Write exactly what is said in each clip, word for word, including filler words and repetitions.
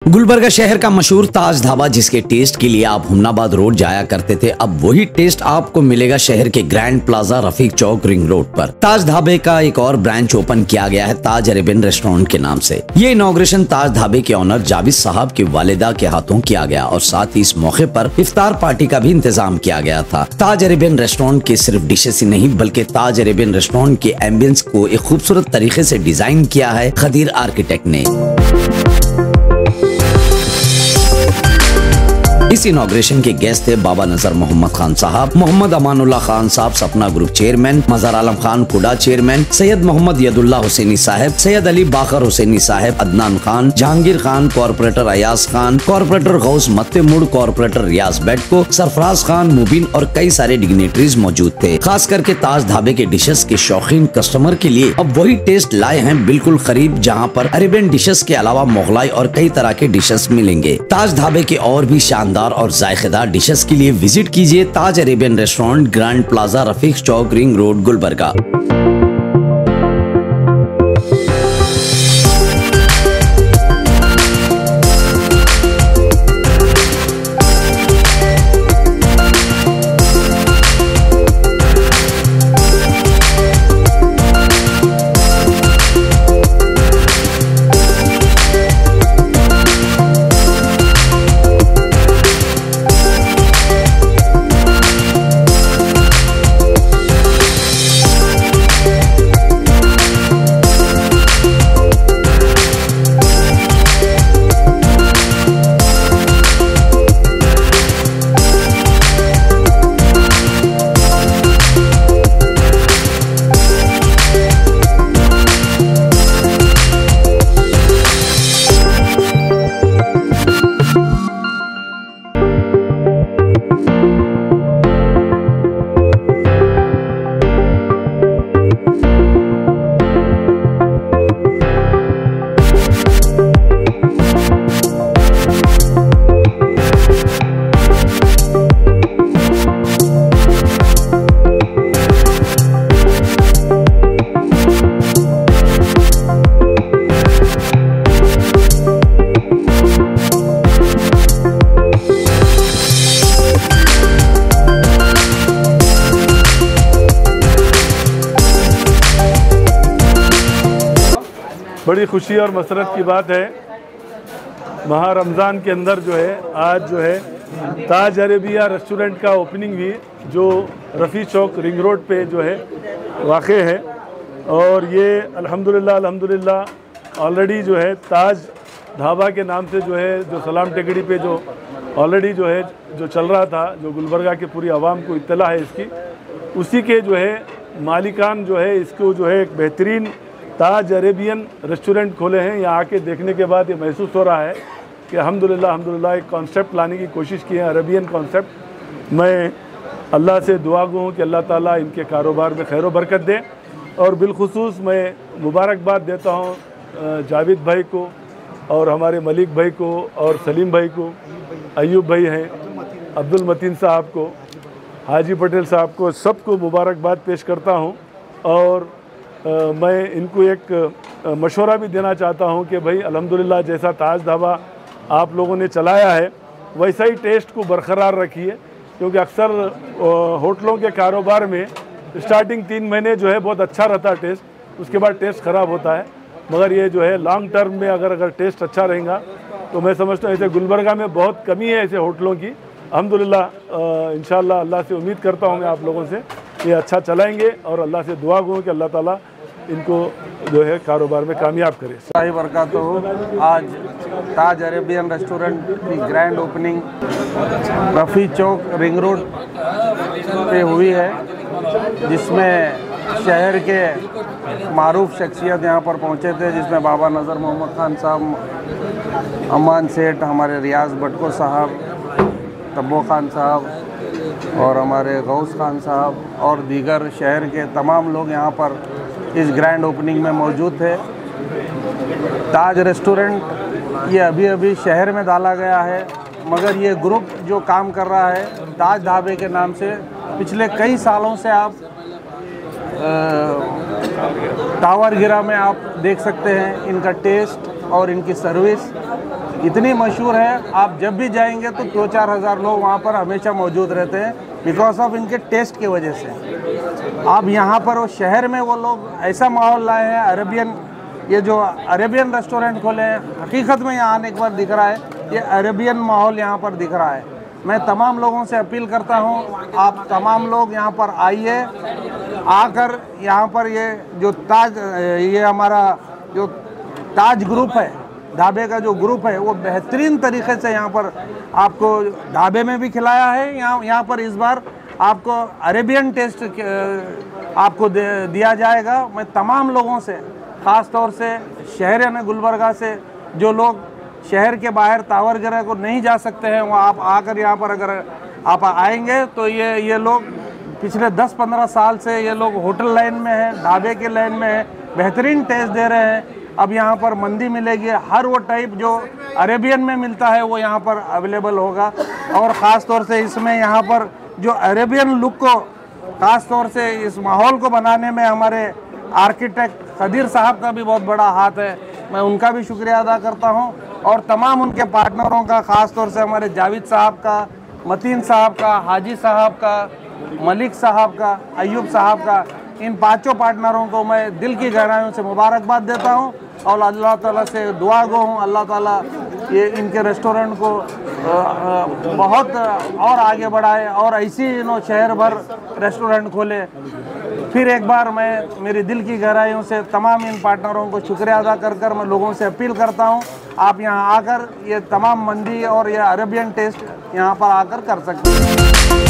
गुलबर्गा शहर का मशहूर ताज ढाबा, जिसके टेस्ट के लिए आप हुमनाबाद रोड जाया करते थे, अब वही टेस्ट आपको मिलेगा शहर के grand plaza Rafiq Chowk ring road पर। ताज ढाबे का एक और ब्रांच ओपन किया गया है ताज अरेबियन रेस्टोरेंट के नाम से। ये इनॉग्रेशन ताज ढाबे के ऑनर जावेद साहब की वालिदा के हाथों किया गया और साथ ही इस मौके पर इफ्तार पार्टी का भी इंतजाम किया गया था। ताज अरेबियन रेस्टोरेंट के सिर्फ डिशेस ही नहीं बल्कि ताज अरेबियन रेस्टोरेंट के एम्बियंस को एक खूबसूरत तरीके से डिजाइन किया है खदीर आर्किटेक्ट ने। इस इनॉग्रेशन के गेस्ट थे बाबा नजर मोहम्मद खान साहब, मोहम्मद अमानुल्लाह खान साहब सपना ग्रुप चेयरमैन, मजार आलम खान कुडा चेयरमैन, सैयद मोहम्मद यदुल्ला हुसैनी साहब, सैयद अली बाकर हुसैनी साहब, Adnan Khan, Jahangir Khan, corporator Ayaz Khan, corporator Ghaus मत्तेमुड़, corporator रियाज बेटको, सरफराज खान, मुबीन और कई सारे डिग्नेटरीज मौजूद थे। खास करके ताज ढाबे के डिशेस के शौकीन कस्टमर के लिए अब वही टेस्ट लाए हैं बिल्कुल करीब, जहाँ पर अरेबियन डिशेस के अलावा मोगलाई और कई तरह के डिशेस मिलेंगे। ताज ढाबे के और भी शानदार और जायकेदार डिशेस के लिए विजिट कीजिए Taj Arabian restaurant, grand plaza, Rafiq Chowk, ring road, Gulbarga. बड़ी खुशी और मसरत की बात है, माह रमज़ान के अंदर जो है आज जो है ताज अरेबिया रेस्टोरेंट का ओपनिंग भी जो रफ़ी चौक रिंग रोड पे जो है वाक़ है। और ये अल्हम्दुलिल्लाह अल्हम्दुलिल्लाह ऑलरेडी जो है ताज ढाबा के नाम से जो है जो सलाम टेकड़ी पे जो ऑलरेडी जो है जो चल रहा था, जो गुलबर्गा के पूरी आवाम को इत्तला है इसकी, उसी के जो है मालिकान जो है इसको जो है एक बेहतरीन ताज अरेबियन रेस्टोरेंट खोले हैं। यहाँ आके देखने के बाद ये महसूस हो रहा है कि अल्हम्दुलिल्लाह अल्हम्दुलिल्लाह एक कॉन्सेप्ट लाने की कोशिश की है, अरेबियन कॉन्सेप्ट। मैं अल्लाह से दुआ गो हूँ कि अल्लाह ताला इनके कारोबार में खैर बरकत दे। और बिलखुसूस मैं मुबारकबाद देता हूँ जावेद भाई को और हमारे मलिक भाई को और सलीम भाई को, अयूब भाई हैं, अब्दुल मतीन साहब को, हाजी पटेल साहब को, सबको मुबारकबाद पेश करता हूँ। और आ, मैं इनको एक मशवरा भी देना चाहता हूं कि भाई अल्हम्दुलिल्लाह जैसा ताज ढाबा आप लोगों ने चलाया है वैसा ही टेस्ट को बरकरार रखिए, क्योंकि अक्सर होटलों के कारोबार में स्टार्टिंग तीन महीने जो है बहुत अच्छा रहता है टेस्ट, उसके बाद टेस्ट ख़राब होता है। मगर ये जो है लॉन्ग टर्म में अगर अगर टेस्ट अच्छा रहेगा तो मैं समझता हूँ ऐसे गुलबर्गा में बहुत कमी है ऐसे होटलों की। अल्हम्दुलिल्लाह इंशाअल्लाह अल्लाह से उम्मीद करता हूँ मैं आप लोगों से ये अच्छा चलाएंगे और अल्लाह से दुआ गो कि अल्लाह ताला इनको जो है कारोबार में कामयाब करे। सही बरकत हो। आज ताज अरेबियन रेस्टोरेंट की grand opening Rafi Chowk ring road पे हुई है, जिसमें शहर के मारूफ शख्सियत यहाँ पर पहुँचे थे, जिसमें बाबा नज़र मोहम्मद खान साहब, अमान सेठ, हमारे रियाज बटको साहब, तब्बो खान साहब और हमारे गौस खान साहब और दीगर शहर के तमाम लोग यहाँ पर इस ग्रैंड ओपनिंग में मौजूद थे। ताज रेस्टोरेंट ये अभी अभी शहर में डाला गया है, मगर ये ग्रुप जो काम कर रहा है ताज ढाबे के नाम से पिछले कई सालों से आप टावर गिरा में आप देख सकते हैं इनका टेस्ट और इनकी सर्विस इतनी मशहूर है, आप जब भी जाएंगे तो दो चार हज़ार लोग वहाँ पर हमेशा मौजूद रहते हैं बिकॉज ऑफ इनके टेस्ट की वजह से। आप यहाँ पर वो शहर में वो लोग ऐसा माहौल लाए हैं, अरेबियन, ये जो अरेबियन रेस्टोरेंट खोले हैं, हकीकत में यहाँ आने के बाद दिख रहा है ये अरेबियन माहौल यहाँ पर दिख रहा है। मैं तमाम लोगों से अपील करता हूँ, आप तमाम लोग यहाँ पर आइए, आकर यहाँ पर ये जो ताज, ये हमारा जो ताज ग्रुप है, ढाबे का जो ग्रुप है, वो बेहतरीन तरीके से यहाँ पर आपको ढाबे में भी खिलाया है। यहाँ यहाँ पर इस बार आपको अरेबियन टेस्ट आपको दिया जाएगा। मैं तमाम लोगों से, ख़ास तौर से शहर गुलबर्गा से जो लोग शहर के बाहर तावरगरा को नहीं जा सकते हैं, वो आप आकर यहाँ पर अगर आप आएंगे तो ये ये लोग पिछले दस पंद्रह साल से ये लोग होटल लाइन में है, ढाबे के लाइन में है, बेहतरीन टेस्ट दे रहे हैं। अब यहाँ पर मंदी मिलेगी, हर वो टाइप जो अरेबियन में मिलता है वो यहाँ पर अवेलेबल होगा। और ख़ास तौर से इसमें यहाँ पर जो अरेबियन लुक को, ख़ास तौर से इस माहौल को बनाने में हमारे आर्किटेक्ट खदीर साहब का भी बहुत बड़ा हाथ है, मैं उनका भी शुक्रिया अदा करता हूँ। और तमाम उनके पार्टनरों का, ख़ास तौर से हमारे जावेद साहब का, मतीन साहब का, हाजी साहब का, मलिक साहब का, अयूब साहब का, इन पांचों पार्टनरों को मैं दिल की गहराइयों से मुबारकबाद देता हूँ और अल्लाह ताला से दुआ गो हूँ, अल्लाह ताला ये इनके रेस्टोरेंट को बहुत और आगे बढ़ाए और ऐसी इन्हों शहर भर रेस्टोरेंट खोले। फिर एक बार मैं मेरी दिल की गहराइयों से तमाम इन पार्टनरों को शुक्रिया अदा कर कर मैं लोगों से अपील करता हूँ, आप यहाँ आकर ये तमाम मंदी और ये अरेबियन टेस्ट यहाँ पर आकर कर सकते हैं।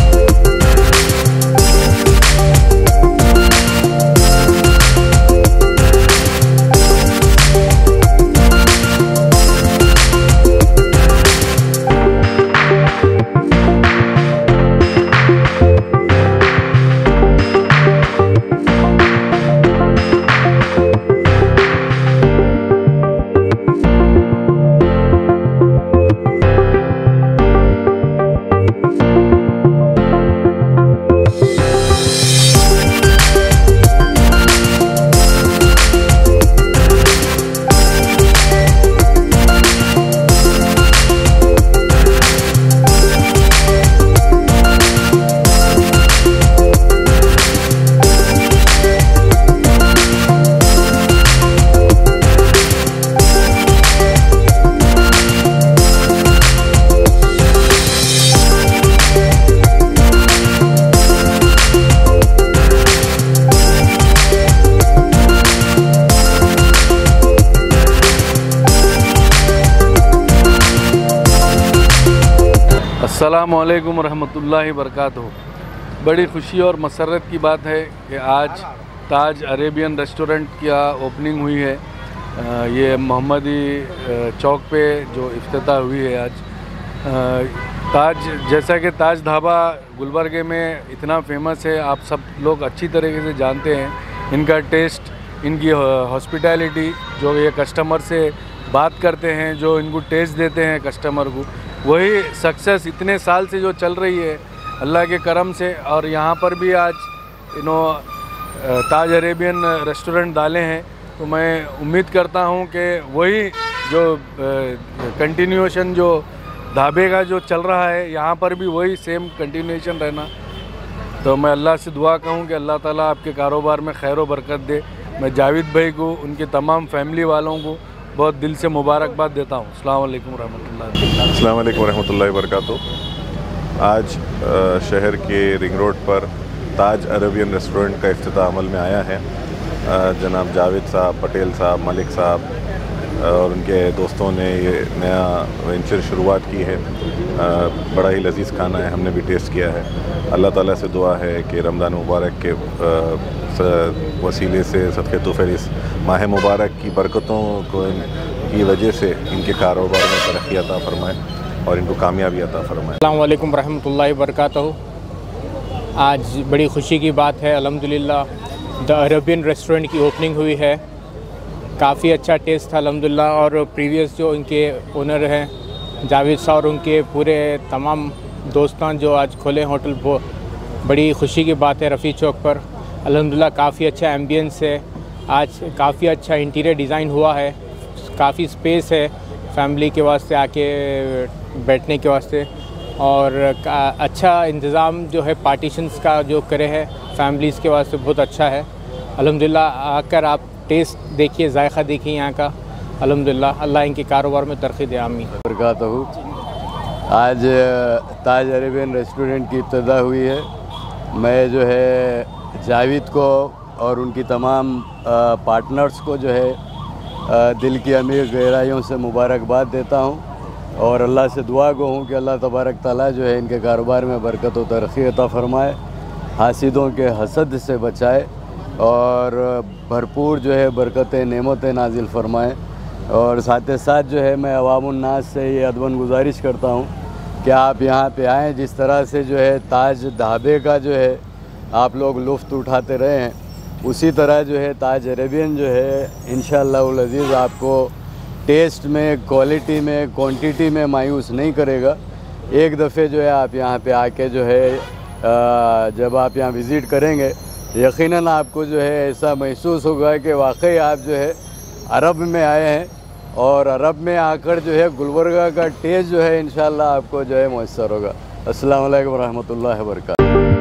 अस्सलामुअलैकुम रहमतुल्लाहि बरकातुहू। बड़ी खुशी और मसरत की बात है कि आज ताज अरेबियन रेस्टोरेंट का ओपनिंग हुई है। ये मोहम्मदी चौक पे जो इफ्तिताह हुई है आज। ताज, जैसा कि ताज ढाबा गुलबर्गे में इतना फेमस है, आप सब लोग अच्छी तरीके से जानते हैं। इनका टेस्ट, इनकी हॉस्पिटैलिटी, जो ये कस्टमर से बात करते हैं, जो इनको टेस्ट देते हैं कस्टमर को, वही सक्सेस इतने साल से जो चल रही है अल्लाह के करम से। और यहाँ पर भी आज इन्हों ताज अरेबियन रेस्टोरेंट डाले हैं, तो मैं उम्मीद करता हूँ कि वही जो कंटिन्यूएशन जो ढाबे का जो चल रहा है यहाँ पर भी वही सेम कंटिन्यूएशन रहना। तो मैं अल्लाह से दुआ कहूँ कि अल्लाह ताला आपके कारोबार में खैर व बरकत दे। मैं जावेद भाई को, उनके तमाम फैमिली वालों को बहुत दिल से मुबारकबाद देता हूँ। अस्सलाम वालेकुम रहमतुल्लाह। अस्सलाम वालेकुम रहमतुल्लाहि बरकातुहू। आज शहर के रिंग रोड पर ताज अरेबियन रेस्टोरेंट का इफ्तिताह अमल में आया है। जनाब जावेद साहब, पटेल साहब, मलिक साहब और उनके दोस्तों ने ये नया वेंचर शुरुआत की है। बड़ा ही लजीज़ खाना है, हमने भी टेस्ट किया है। अल्लाह ताला से दुआ है कि रमज़ान मुबारक के वसीले से, सदक़े तुफ़ैल इस माह मुबारक की बरकतों को की वजह से इनके कारोबार में तरक्की अता फ़रमाए और इनको कामयाबी अता फ़रमाए। अस्सलाम वालेकुम रहमतुल्लाहि बरकातुहू। आज बड़ी खुशी की बात है, अल्हम्दुलिल्लाह द अरेबियन रेस्टोरेंट की ओपनिंग हुई है। काफ़ी अच्छा टेस्ट था अल्हम्दुलिल्लाह। और प्रीवियस जो इनके ओनर हैं जावेद साहब और उनके पूरे तमाम दोस्तान जो आज खोले होटल, वो बड़ी खुशी की बात है। रफ़ी चौक पर अल्हम्दुलिल्लाह काफ़ी अच्छा एम्बियंस है, आज काफ़ी अच्छा इंटीरियर डिज़ाइन हुआ है, काफ़ी स्पेस है, फैमिली के वास्ते आके बैठने के वास्ते, और अच्छा इंतज़ाम जो है पार्टीशंस का जो करे है फैमिलीज़ के वास्ते बहुत अच्छा है। अल्हम्दुलिल्लाह आकर आप टेस्ट देखिए, जायका देखिए यहाँ का। अल्हम्दुलिल्लाह अल्लाह इनके कारोबार में तरक्की दे, आमीन। बरकातहू। आज ताज अरेबियन रेस्टोरेंट की इब्तिदा हुई है। मैं जो है जावेद को और उनकी तमाम पार्टनर्स को जो है दिल की अमीर गहराइयों से मुबारकबाद देता हूँ, और अल्लाह से दुआ गो हूँ कि अल्लाह तबारक ताला जो है इनके कारोबार में बरकत व तरक्की अता फ़रमाए, हासिदों के हसद से बचाए, और भरपूर जो है बरकतें नेमतें नाजिल फ़रमाए। और साथ साथ जो है मैं अवामुन्नास से ये अदवन गुजारिश करता हूँ कि आप यहाँ पे आएँ। जिस तरह से जो है ताज ढाबे का जो है आप लोग लुफ्त उठाते रहे हैं, उसी तरह जो है ताज अरेबियन जो है इंशाअल्लाह अज़ीज़ आपको टेस्ट में, क्वालिटी में, क्वांटिटी में मायूस नहीं करेगा। एक दफ़े जो है आप यहाँ पे आके जो है जब आप यहाँ विज़िट करेंगे, यकीनन आपको जो है ऐसा महसूस होगा कि वाकई आप जो है अरब में आए हैं, और अरब में आकर जो है गुलबर्गा का टेस्ट जो है इंशाअल्लाह आपको जो है मुयस्सर होगा। अस्सलामु अलैकुम रहमतुल्लाहि व बरकातहू।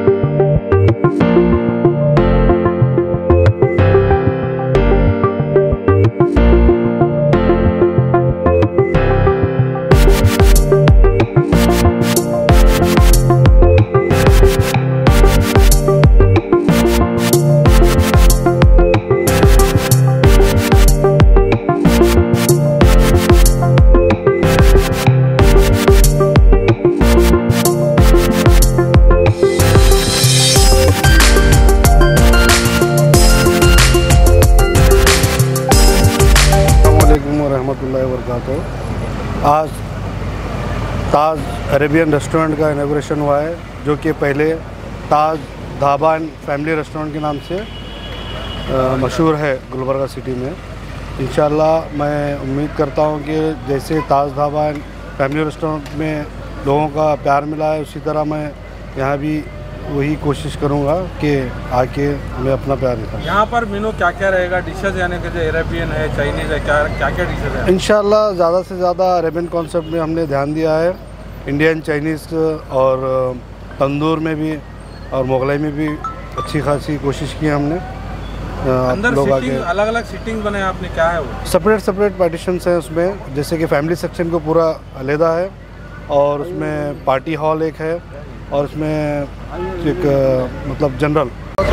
आज ताज अरेबियन रेस्टोरेंट का इनॉग्रेशन हुआ है, जो कि पहले Taj Dhaba and family restaurant के नाम से मशहूर है गुलबर्गा सिटी में। इंशाल्लाह मैं उम्मीद करता हूं कि जैसे Taj Dhaba and family restaurant में लोगों का प्यार मिला है, उसी तरह मैं यहाँ भी वही कोशिश करूँगा कि आके मैं अपना प्यार दिखाऊँ। यहाँ पर मेनू क्या क्या रहेगा? डिशेज यानी कि जो अरेबियन है, चाइनीज़ है, क्या क्या क्या डिशेज है? इंशाल्लाह ज़्यादा से ज़्यादा अरेबियन कॉन्सेप्ट में हमने ध्यान दिया है। इंडियन, चाइनीज़ और तंदूर में भी और मुगलाई में भी अच्छी खासी कोशिश की हमने। अंदर लोग आगे अलग अलग सीटिंग बने आपने, क्या है वो? सेपरेट सेपरेट पार्टीशंस हैं उसमें, जैसे कि फैमिली सेक्शन को पूरा अलहदा है, और उसमें पार्टी हॉल एक है, और उसमें एक मतलब जनरल।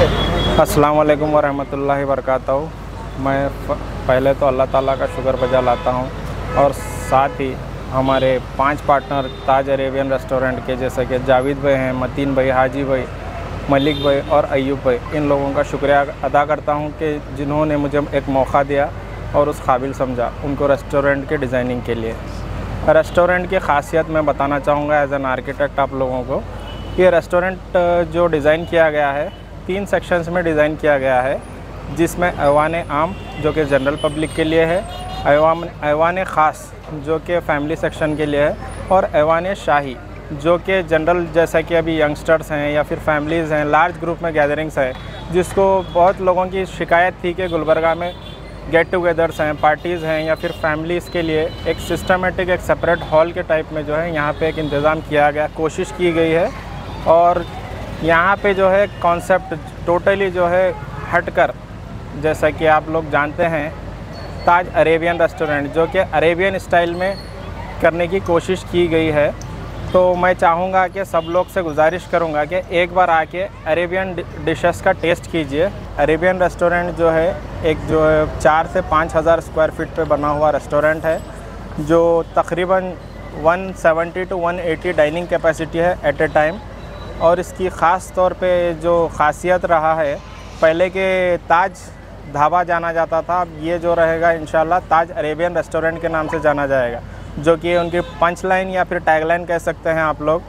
अस्सलाम वालेकुम व रहमतुल्लाहि व बरकातहू। मैं पहले तो अल्लाह ताला का शुक्र बजा लाता हूँ, और साथ ही हमारे पांच पार्टनर ताज अरेबियन रेस्टोरेंट के, जैसे कि जावेद भाई हैं, मतीन भाई, हाजी भाई, मलिक भाई और अयूब भाई, इन लोगों का शुक्रिया अदा करता हूँ कि जिन्होंने मुझे एक मौका दिया और उस काबिल समझा उनको रेस्टोरेंट के डिज़ाइनिंग के लिए। रेस्टोरेंट की ख़ासियत मैं बताना चाहूँगा एज एन आर्किटेक्ट आप लोगों को। ये रेस्टोरेंट जो डिज़ाइन किया गया है, तीन सेक्शंस में डिज़ाइन किया गया है, जिसमें ऐवान आम जो कि जनरल पब्लिक के लिए है, ऐवान ऐवान ख़ास जो कि फैमिली सेक्शन के लिए है, और ऐवान शाही जो कि जनरल, जैसा कि अभी यंगस्टर्स हैं या फिर फैमिलीज़ हैं, लार्ज ग्रुप में गैदरिंग्स है, जिसको बहुत लोगों की शिकायत थी कि गुलबर्गा में गेट टुगेदर्स हैं, पार्टीज़ हैं, या फिर फैमिलीज़ के लिए एक सिस्टमेटिक एक सेपरेट हॉल के टाइप में जो है यहाँ पे एक इंतज़ाम किया गया, कोशिश की गई है। और यहाँ पे जो है कॉन्सेप्ट टोटली जो है हटकर, जैसा कि आप लोग जानते हैं, ताज अरेबियन रेस्टोरेंट जो कि अरेबियन स्टाइल में करने की कोशिश की गई है। तो मैं चाहूँगा कि सब लोग से गुजारिश करूँगा कि एक बार आके अरेबियन डिशेस का टेस्ट कीजिए। अरेबियन रेस्टोरेंट जो है एक जो है चार से पाँच हज़ार स्क्वायर फीट पे बना हुआ रेस्टोरेंट है, जो तकरीबन एक सौ सत्तर टू एक सौ अस्सी डाइनिंग कैपेसिटी है एट ए टाइम। और इसकी ख़ास तौर पे जो ख़ासियत रहा है, पहले के ताज ढाबा जाना जाता था, अब ये जो रहेगा इंशाल्लाह ताज अरेबियन रेस्टोरेंट के नाम से जाना जाएगा, जो कि उनकी पंच लाइन या फिर टैगलाइन कह सकते हैं आप लोग।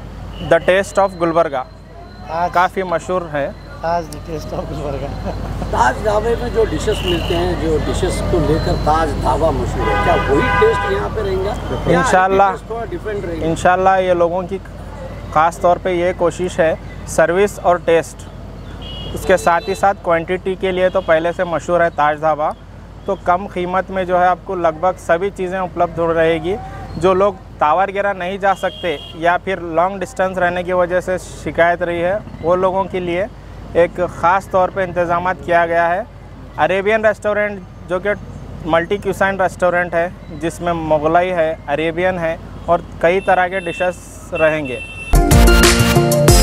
द टेस्ट ऑफ गुलबर्गा काफ़ी मशहूर है। Taj the taste of Gulbarga. Taj ढाबे में जो डिशेस मिलते हैं, जो डिशेस को लेकर ताज ढाबा मशहूर है, क्या वही टेस्ट यहाँ पे रहेगा? इंशाल्लाह थोड़ा डिफरेंट रहेगा। इंशाल्लाह ये लोगों की ख़ास तौर पे ये कोशिश है, सर्विस और टेस्ट, उसके साथ ही साथ क्वांटिटी के लिए तो पहले से मशहूर है ताज ढाबा, तो कम कीमत में जो है आपको लगभग सभी चीज़ें उपलब्ध हो रहेगी। जो लोग टावर वगैरह नहीं जा सकते या फिर लॉन्ग डिस्टेंस रहने की वजह से शिकायत रही है, वो लोगों के लिए एक ख़ास तौर पे इंतज़ाम किया गया है। अरेबियन रेस्टोरेंट जो कि मल्टी क्यूसाइन रेस्टोरेंट है, जिसमें मुगलाई है, अरेबियन है और कई तरह के डिशेस रहेंगे।